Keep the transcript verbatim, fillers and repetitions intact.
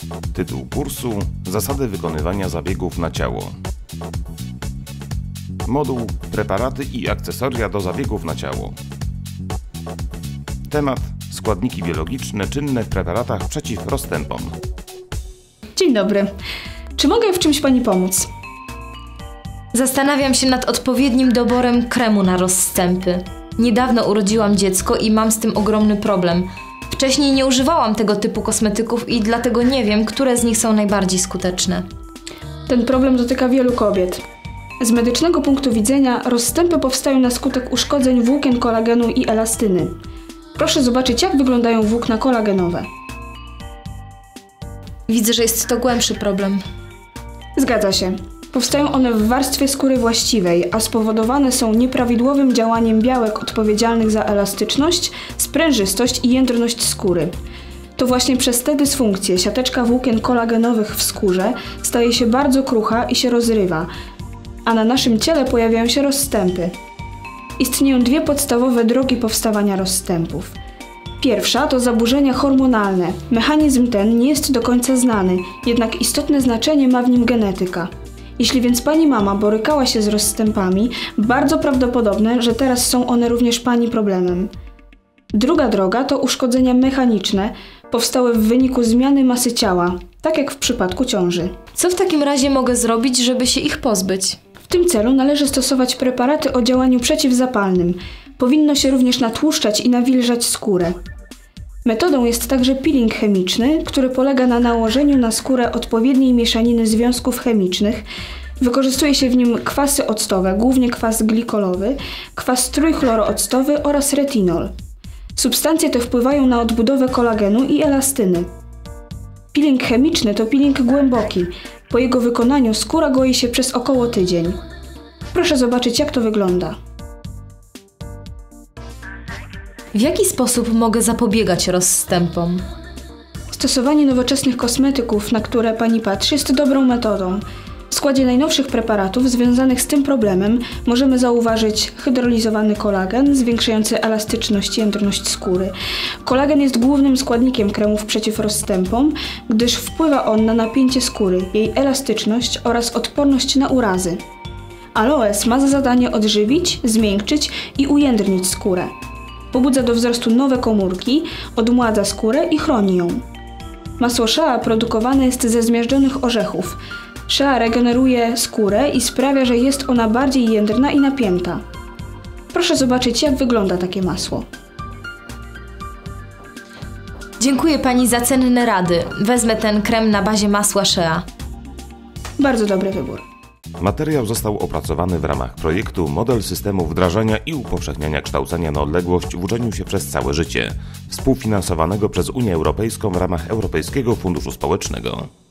Tytuł kursu: Zasady wykonywania zabiegów na ciało. Moduł: Preparaty i akcesoria do zabiegów na ciało. Temat: składniki biologiczne czynne w preparatach przeciw rozstępom. Dzień dobry. Czy mogę w czymś Pani pomóc? Zastanawiam się nad odpowiednim doborem kremu na rozstępy. Niedawno urodziłam dziecko i mam z tym ogromny problem. Wcześniej nie używałam tego typu kosmetyków i dlatego nie wiem, które z nich są najbardziej skuteczne. Ten problem dotyka wielu kobiet. Z medycznego punktu widzenia rozstępy powstają na skutek uszkodzeń włókien kolagenu i elastyny. Proszę zobaczyć, jak wyglądają włókna kolagenowe. Widzę, że jest to głębszy problem. Zgadza się. Powstają one w warstwie skóry właściwej, a spowodowane są nieprawidłowym działaniem białek odpowiedzialnych za elastyczność, sprężystość i jędrność skóry. To właśnie przez te dysfunkcje siateczka włókien kolagenowych w skórze staje się bardzo krucha i się rozrywa, a na naszym ciele pojawiają się rozstępy. Istnieją dwie podstawowe drogi powstawania rozstępów. Pierwsza to zaburzenia hormonalne. Mechanizm ten nie jest do końca znany, jednak istotne znaczenie ma w nim genetyka. Jeśli więc Pani mama borykała się z rozstępami, bardzo prawdopodobne, że teraz są one również Pani problemem. Druga droga to uszkodzenia mechaniczne, powstałe w wyniku zmiany masy ciała, tak jak w przypadku ciąży. Co w takim razie mogę zrobić, żeby się ich pozbyć? W tym celu należy stosować preparaty o działaniu przeciwzapalnym. Powinno się również natłuszczać i nawilżać skórę. Metodą jest także peeling chemiczny, który polega na nałożeniu na skórę odpowiedniej mieszaniny związków chemicznych. Wykorzystuje się w nim kwasy octowe, głównie kwas glikolowy, kwas trójchlorooctowy oraz retinol. Substancje te wpływają na odbudowę kolagenu i elastyny. Peeling chemiczny to peeling głęboki. Po jego wykonaniu skóra goi się przez około tydzień. Proszę zobaczyć, jak to wygląda. W jaki sposób mogę zapobiegać rozstępom? Stosowanie nowoczesnych kosmetyków, na które Pani patrzy, jest dobrą metodą. W składzie najnowszych preparatów związanych z tym problemem możemy zauważyć hydrolizowany kolagen, zwiększający elastyczność i jędrność skóry. Kolagen jest głównym składnikiem kremów przeciw rozstępom, gdyż wpływa on na napięcie skóry, jej elastyczność oraz odporność na urazy. Aloes ma za zadanie odżywić, zmiękczyć i ujędrnić skórę. Pobudza do wzrostu nowe komórki, odmładza skórę i chroni ją. Masło shea produkowane jest ze zmiażdżonych orzechów. Shea regeneruje skórę i sprawia, że jest ona bardziej jędrna i napięta. Proszę zobaczyć, jak wygląda takie masło. Dziękuję Pani za cenne rady. Wezmę ten krem na bazie masła shea. Bardzo dobry wybór. Materiał został opracowany w ramach projektu Model systemu wdrażania i upowszechniania kształcenia na odległość w uczeniu się przez całe życie, współfinansowanego przez Unię Europejską w ramach Europejskiego Funduszu Społecznego.